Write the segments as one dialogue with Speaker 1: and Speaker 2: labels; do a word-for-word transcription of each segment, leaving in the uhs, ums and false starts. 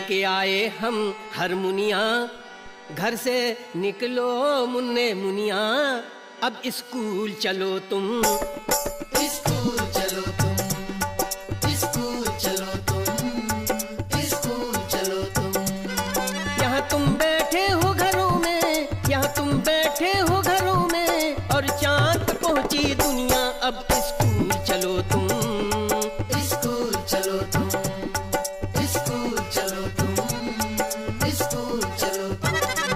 Speaker 1: के आए हम हारमोनिया, घर से निकलो मुन्ने मुनिया, अब स्कूल चलो तुम,
Speaker 2: स्कूल चलो तुम, स्कूल चलो तुम, स्कूल चलो तुम।
Speaker 1: यहाँ तुम बैठे हो घरों में, यहाँ तुम बैठे हो घरों में, और चांद पहुंची दुनिया, अब स्कूल चलो तुम,
Speaker 2: स्कूल चलो तुम, स्कूल चलो तुम, स्कूल चलो तुम।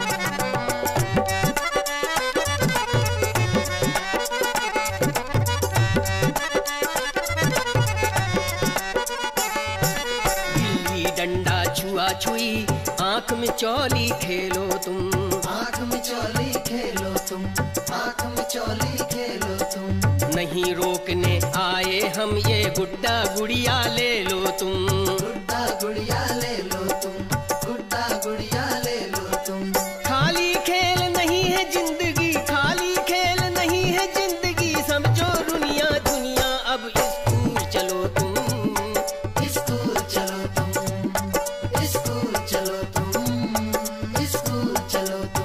Speaker 1: गिल्ली डंडा छुआ छुई, आंख में चौली खेलो तुम,
Speaker 2: आँख में चौली खेलो तुम, आँख में चौली खेलो तुम।
Speaker 1: नहीं रोकने आए हम ये गुड्डा गुड़िया ले लो तुम,
Speaker 2: गुड्डा गुड़िया ले लो तुम, गुड्डा गुड़िया ले लो तुम।
Speaker 1: खाली खेल नहीं है जिंदगी, खाली खेल नहीं है जिंदगी, समझो दुनिया दुनिया, अब स्कूल चलो तुम,
Speaker 2: स्कूल चलो तुम, स्कूल चलो तुम, स्कूल चलो तुम।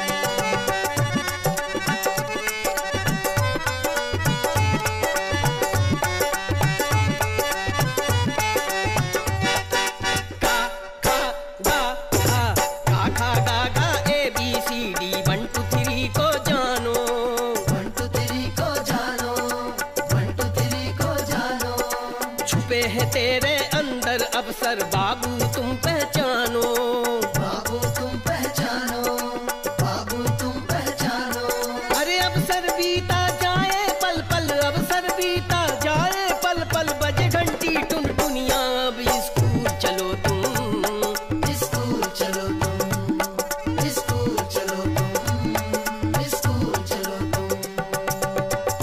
Speaker 1: का का गा गा, का खा गा गा, A B C D one two three को जानो,
Speaker 2: वन टू थ्री को जानो, वन टू थ्री को जानो।
Speaker 1: छुपे हैं तेरे अंदर अवसर, बाबू तुम पहचानो,
Speaker 2: बाबू तुम पहचानो, बाबू तुम पहचानो।
Speaker 1: अरे अवसर बीता जाए पल पल, अवसर बीता जाए पल पल, बजे घंटी टुन टुनिया, अब स्कूल चलो तुम,
Speaker 2: स्कूल चलो तुम, स्कूल चलो तुम, स्कूल चलो तुम।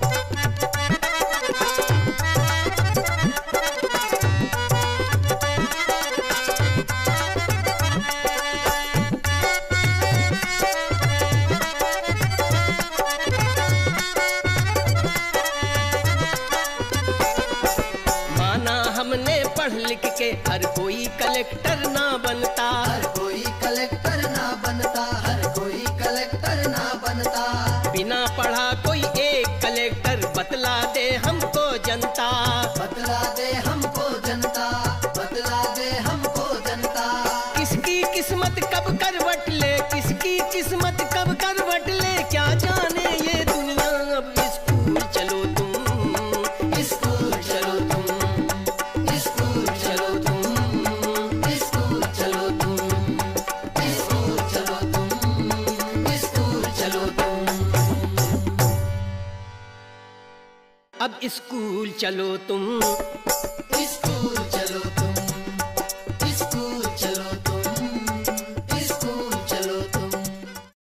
Speaker 1: माना हमने पढ़ लिख के हर कोई कलेक्टर ना बनता,
Speaker 2: हर कोई कलेक्टर ना बनता, हर कोई कलेक्टर ना बनता।
Speaker 1: बिना पढ़ा कोई एक कलेक्टर बतला दे हमको जनता,
Speaker 2: बतला दे हमको जनता, बतला दे हमको जनता।
Speaker 1: किसकी किस्मत कब करवट ले, किसकी किस्मत कब करवट ले, क्या जाने ये दुनिया, अब स्कूल चलो तुम,
Speaker 2: स्कूल चलो तुम, स्कूल चलो तुम, स्कूल चलो तुम, स्कूल चलो तुम, स्कूल चलो तुम।
Speaker 1: अब स्कूल चलो तुम।